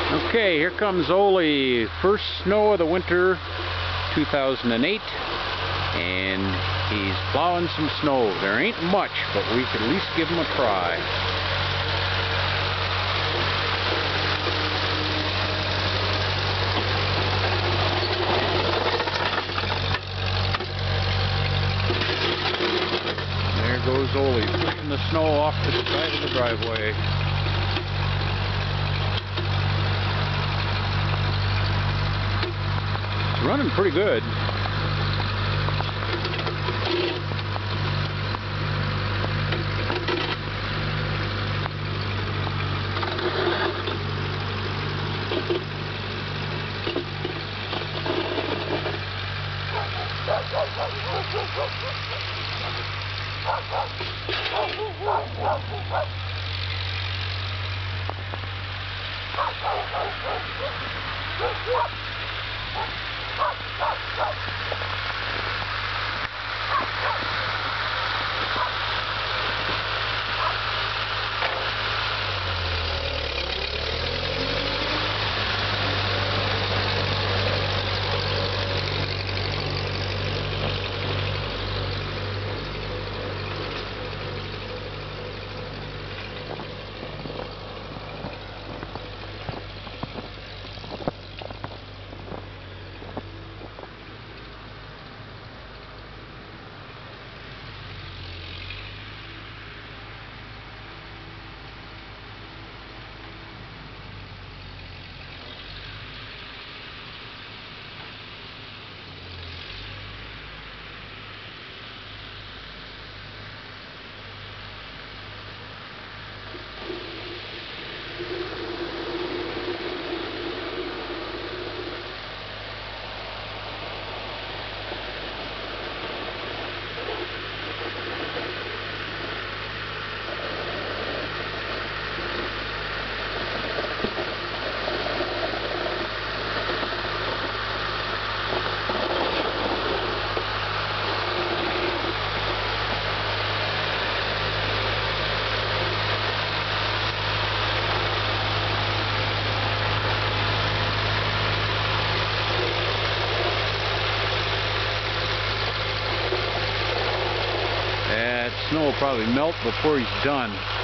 Okay, here comes Ole. First snow of the winter 2008, and he's plowing some snow. There ain't much, but we could at least give him a try. There goes Ole, pushing the snow off the side of the driveway. It's running pretty good. Snow will probably melt before he's done.